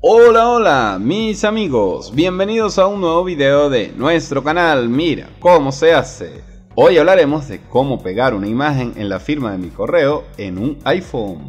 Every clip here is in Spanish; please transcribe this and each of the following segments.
Hola, hola mis amigos, bienvenidos a un nuevo video de nuestro canal. Mira cómo se hace. Hoy hablaremos de cómo pegar una imagen en la firma de mi correo en un iPhone.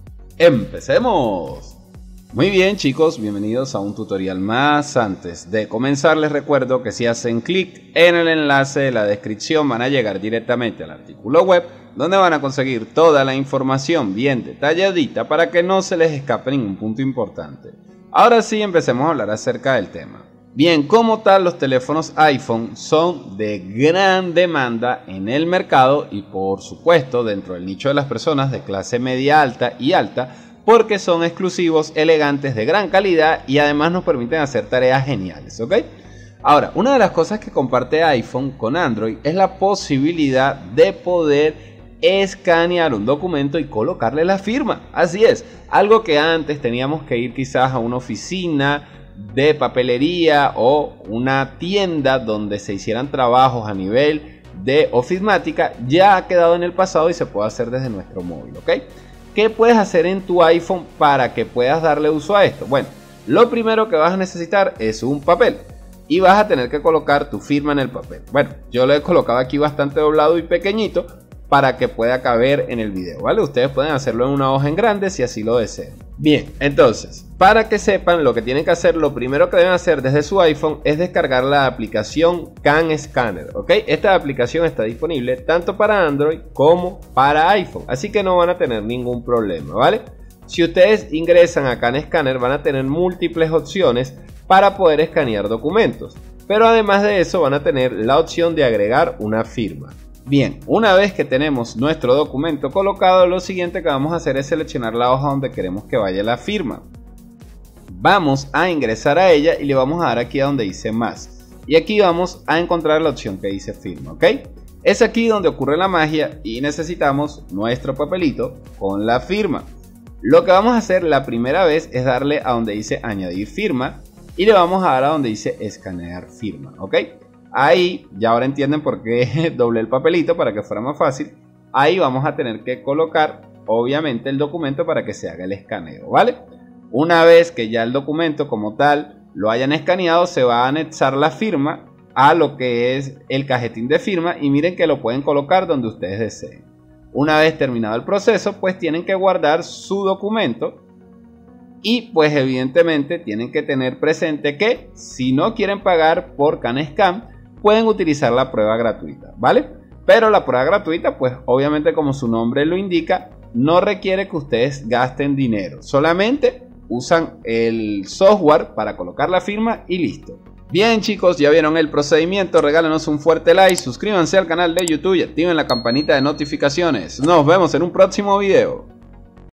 ¡Empecemos! Muy bien chicos, bienvenidos a un tutorial más. Antes de comenzar les recuerdo que si hacen clic en el enlace de la descripción van a llegar directamente al artículo web, donde van a conseguir toda la información bien detalladita para que no se les escape ningún punto importante. Ahora sí, empecemos a hablar acerca del tema. Bien, como tal, los teléfonos iPhone son de gran demanda en el mercado y por supuesto dentro del nicho de las personas de clase media alta y alta, porque son exclusivos, elegantes, de gran calidad y además nos permiten hacer tareas geniales, ¿ok? Ahora, una de las cosas que comparte iPhone con Android es la posibilidad de poder escanear un documento y colocarle la firma. Así es, algo que antes teníamos que ir quizás a una oficina de papelería o una tienda donde se hicieran trabajos a nivel de ofimática, ya ha quedado en el pasado y se puede hacer desde nuestro móvil, ¿ok? ¿Qué puedes hacer en tu iPhone para que puedas darle uso a esto? Bueno, lo primero que vas a necesitar es un papel y vas a tener que colocar tu firma en el papel. Bueno, yo lo he colocado aquí bastante doblado y pequeñito para que pueda caber en el video, ¿vale? Ustedes pueden hacerlo en una hoja en grande si así lo desean. Bien, entonces, para que sepan lo que tienen que hacer, lo primero que deben hacer desde su iPhone es descargar la aplicación CanScanner, ¿ok? Esta aplicación está disponible tanto para Android como para iPhone, así que no van a tener ningún problema, ¿vale? Si ustedes ingresan a CanScanner van a tener múltiples opciones para poder escanear documentos, pero además de eso van a tener la opción de agregar una firma. Bien, una vez que tenemos nuestro documento colocado, lo siguiente que vamos a hacer es seleccionar la hoja donde queremos que vaya la firma. Vamos a ingresar a ella y le vamos a dar aquí a donde dice más. Y aquí vamos a encontrar la opción que dice firma, ¿ok? Es aquí donde ocurre la magia y necesitamos nuestro papelito con la firma. Lo que vamos a hacer la primera vez es darle a donde dice añadir firma y le vamos a dar a donde dice escanear firma, ¿ok? Ahí, ya ahora entienden por qué doblé el papelito para que fuera más fácil. Ahí vamos a tener que colocar, obviamente, el documento para que se haga el escaneo, ¿vale? Una vez que ya el documento como tal lo hayan escaneado, se va a anexar la firma a lo que es el cajetín de firma y miren que lo pueden colocar donde ustedes deseen. Una vez terminado el proceso, pues tienen que guardar su documento y pues evidentemente tienen que tener presente que si no quieren pagar por CanScan, pueden utilizar la prueba gratuita, ¿vale? Pero la prueba gratuita, pues obviamente como su nombre lo indica, no requiere que ustedes gasten dinero. Solamente usan el software para colocar la firma y listo. Bien chicos, ya vieron el procedimiento, regálenos un fuerte like, suscríbanse al canal de YouTube y activen la campanita de notificaciones. Nos vemos en un próximo video.